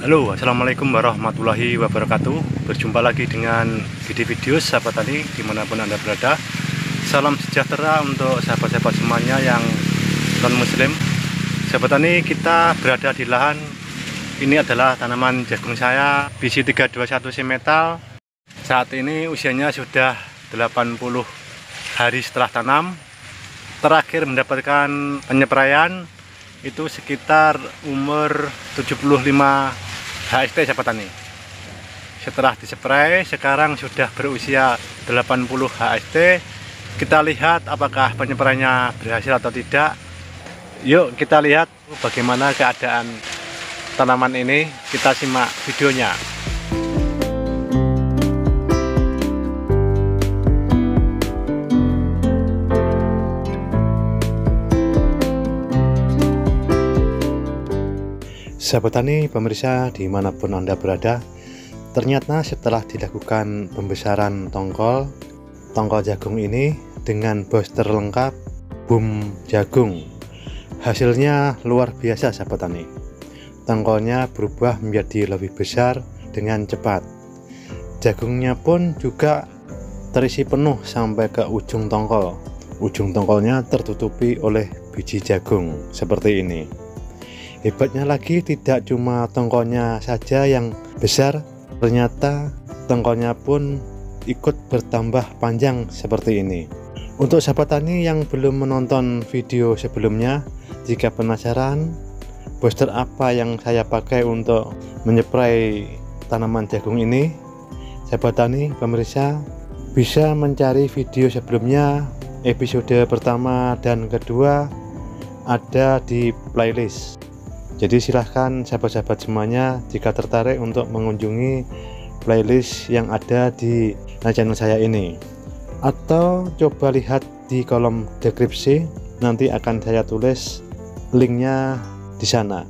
Halo, assalamualaikum warahmatullahi wabarakatuh. Berjumpa lagi dengan video sahabat tani dimanapun Anda berada. Salam sejahtera untuk sahabat-sahabat semuanya yang non muslim. Sahabat tani, kita berada di lahan. Ini adalah tanaman jagung saya BC 321 Simetal. Saat ini usianya sudah 80 hari setelah tanam. Terakhir mendapatkan penyepraian itu sekitar umur 75 HST sahabat tani. Setelah dispray sekarang sudah berusia 80 HST. Kita lihat apakah penyepraiannya berhasil atau tidak. Yuk kita lihat bagaimana keadaan tanaman ini. Kita simak videonya. Sahabat tani, pemirsa dimanapun Anda berada, ternyata setelah dilakukan pembesaran tongkol jagung ini dengan booster lengkap boom jagung, hasilnya luar biasa sahabat tani. Tongkolnya berubah menjadi lebih besar dengan cepat. Jagungnya pun juga terisi penuh sampai ke ujung tongkol. Ujung tongkolnya tertutupi oleh biji jagung seperti ini. Hebatnya lagi, tidak cuma tongkolnya saja yang besar, ternyata tongkolnya pun ikut bertambah panjang seperti ini. Untuk sahabat tani yang belum menonton video sebelumnya, jika penasaran booster apa yang saya pakai untuk menyeprai tanaman jagung ini, sahabat tani pemirsa bisa mencari video sebelumnya, episode pertama dan kedua ada di playlist. Jadi silahkan sahabat-sahabat semuanya jika tertarik untuk mengunjungi playlist yang ada di channel saya ini, atau coba lihat di kolom deskripsi, nanti akan saya tulis linknya di sana.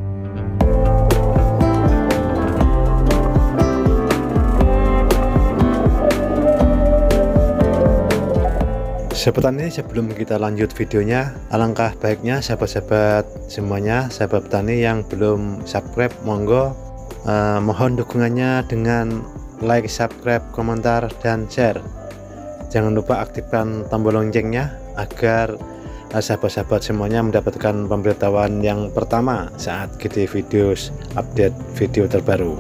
Sahabat tani, sebelum kita lanjut videonya, alangkah baiknya sahabat-sahabat semuanya, sahabat tani yang belum subscribe, monggo mohon dukungannya dengan like, subscribe, komentar, dan share. Jangan lupa aktifkan tombol loncengnya agar sahabat-sahabat semuanya mendapatkan pemberitahuan yang pertama saat GD Videos update video terbaru.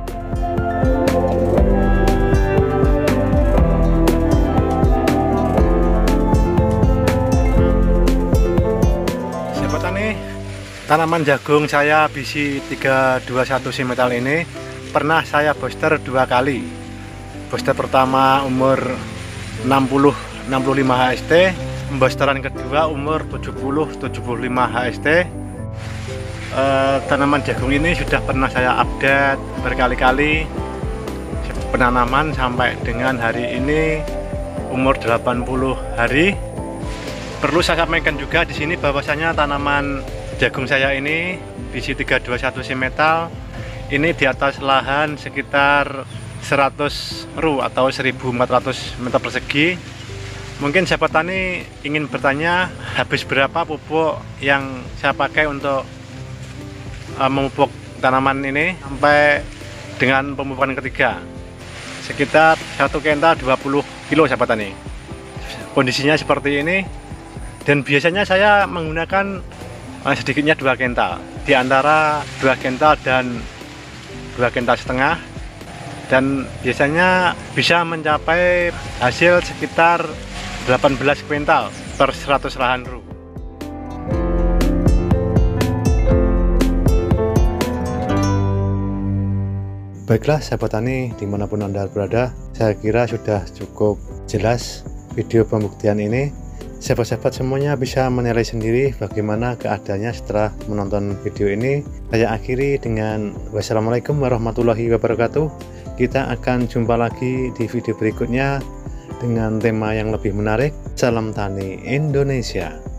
Tanaman jagung saya BC 321 Simetal ini pernah saya booster 2 kali. Booster pertama umur 60-65 HST, boosteran kedua umur 70-75 HST. Tanaman jagung ini sudah pernah saya update berkali-kali penanaman sampai dengan hari ini umur 80 hari. Perlu saya sampaikan juga di sini bahwasanya tanaman jagung saya ini BC 321 Simetal ini di atas lahan sekitar 100 ru atau 1400 meter persegi. Mungkin sahabat tani ingin bertanya habis berapa pupuk yang saya pakai untuk memupuk tanaman ini sampai dengan pemupukan ketiga. Sekitar 1 kenta 20 kilo sahabat tani. Kondisinya seperti ini, dan biasanya saya menggunakan sedikitnya 2 kental, di antara 2 kental dan 2 kental setengah, dan biasanya bisa mencapai hasil sekitar 18 kuintal per 100 lahan ru. Baiklah sahabat tani dimanapun Anda berada, saya kira sudah cukup jelas video pembuktian ini. Sahabat-sahabat semuanya bisa menilai sendiri bagaimana keadaannya setelah menonton video ini. Saya akhiri dengan wassalamualaikum warahmatullahi wabarakatuh. Kita akan jumpa lagi di video berikutnya dengan tema yang lebih menarik. Salam tani Indonesia.